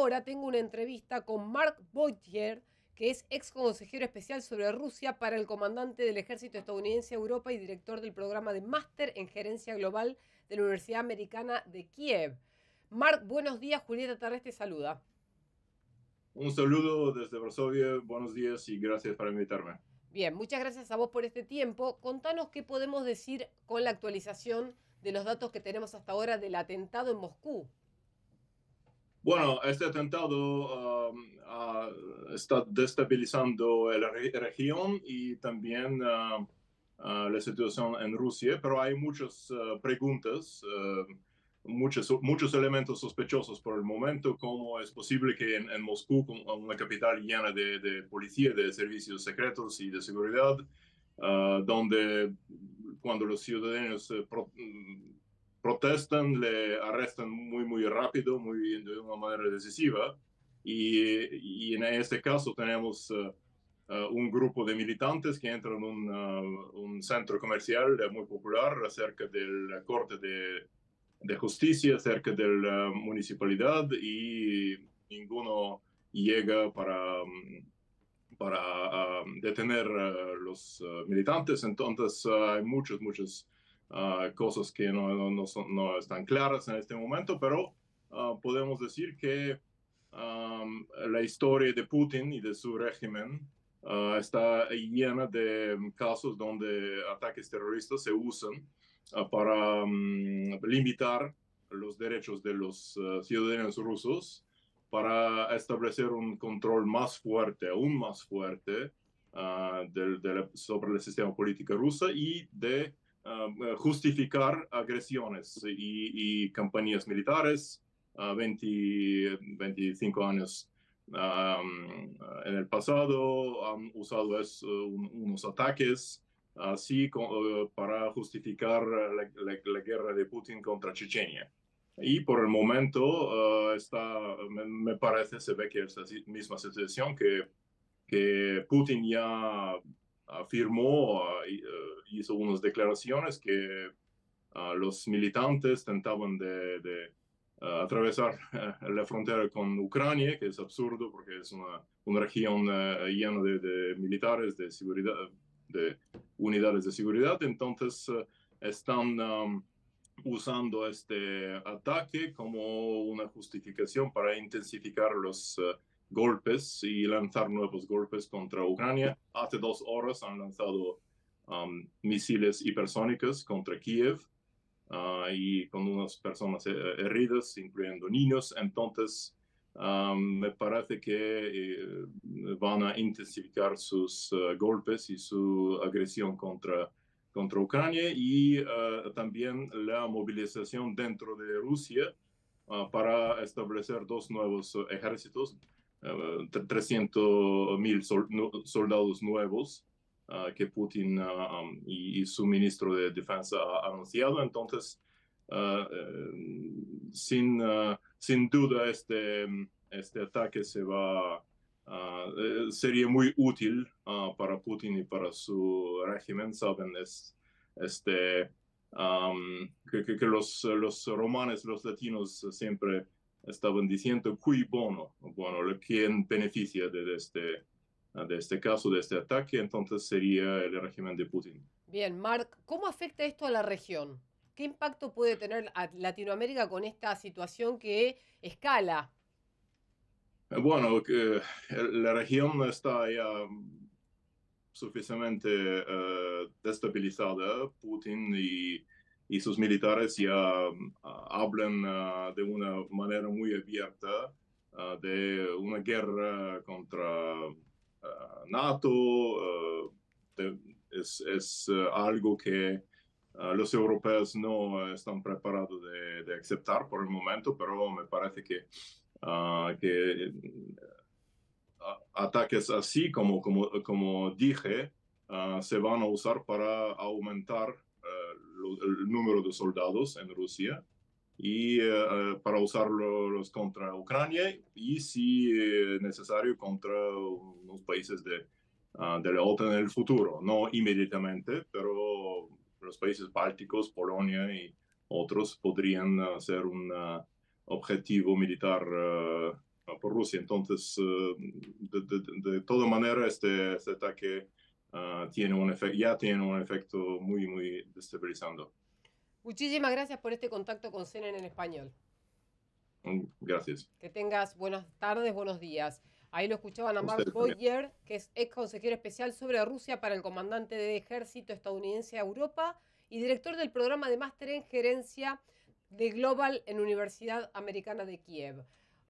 ahora tengo una entrevista con Mark Boittier, que es ex consejero especial sobre Rusia para el comandante del ejército estadounidense Europa y director del programa de máster en gerencia global de la Universidad Americana de Kiev. Mark, buenos días, Julieta Tarrés te saluda. Un saludo desde Varsovia, buenos días y gracias por invitarme. Bien, muchas gracias a vos por este tiempo. Contanos qué podemos decir con la actualización de los datos que tenemos hasta ahora del atentado en Moscú. Bueno, este atentado está destabilizando la región y también la situación en Rusia, pero hay muchas preguntas, muchos elementos sospechosos por el momento. ¿Cómo es posible que en Moscú, una capital llena de policía, de servicios secretos y de seguridad, donde cuando los ciudadanos protestan, le arrestan muy rápido, de una manera decisiva? Y en este caso tenemos un grupo de militantes que entran en un centro comercial muy popular cerca de la Corte de Justicia, cerca de la municipalidad, y ninguno llega para detener a los militantes. Entonces hay muchas cosas que no están claras en este momento, pero podemos decir que la historia de Putin y de su régimen está llena de casos donde ataques terroristas se usan para limitar los derechos de los ciudadanos rusos, para establecer un control más fuerte, aún más fuerte, sobre el sistema político ruso, y de justificar agresiones y campañas militares. 25 años en el pasado han usado unos ataques así para justificar la guerra de Putin contra Chechenia. Y por el momento me parece, se ve que es la misma situación, que Putin ya afirmó, hizo unas declaraciones que los militantes tentaban de atravesar la frontera con Ucrania, que es absurdo porque es una región llena de militares, de seguridad, de unidades de seguridad. Entonces están usando este ataque como una justificación para intensificar los golpes y lanzar nuevos golpes contra Ucrania. Hace 2 horas han lanzado misiles hipersónicos contra Kiev, y con unas personas heridas, incluyendo niños. Entonces, me parece que van a intensificar sus golpes y su agresión contra Ucrania, y también la movilización dentro de Rusia para establecer dos nuevos ejércitos, 300.000 soldados nuevos que Putin y su ministro de Defensa ha anunciado. Entonces, sin duda, este ataque sería muy útil para Putin y para su régimen. Saben, este, que los romanos, los latinos siempre estaban diciendo cui bono, bueno, ¿quién beneficia de este caso, de este ataque? Entonces sería el régimen de Putin. Bien, Mark, ¿cómo afecta esto a la región? ¿Qué impacto puede tener a Latinoamérica con esta situación que escala? Bueno, la región está ya suficientemente destabilizada. Putin y sus militares ya hablan de una manera muy abierta de una guerra contra NATO. Es algo que los europeos no están preparados de aceptar por el momento, pero me parece que ataques así, como dije, se van a usar para aumentar el número de soldados en Rusia, y para usarlos contra Ucrania, y si necesario contra unos países de la OTAN en el futuro. No inmediatamente, pero los países bálticos, Polonia y otros podrían ser un objetivo militar Rusia. Entonces, de toda manera, este ataque tiene ya tiene un efecto muy, muy destabilizando. Muchísimas gracias por este contacto con CNN en español. Gracias. Que tengas buenas tardes, buenos días. Ahí lo escuchaban a Mark Ustedes también. Boyer, que es ex consejero especial sobre Rusia para el comandante de ejército estadounidense a Europa y director del programa de máster en gerencia de Global en Universidad Americana de Kiev.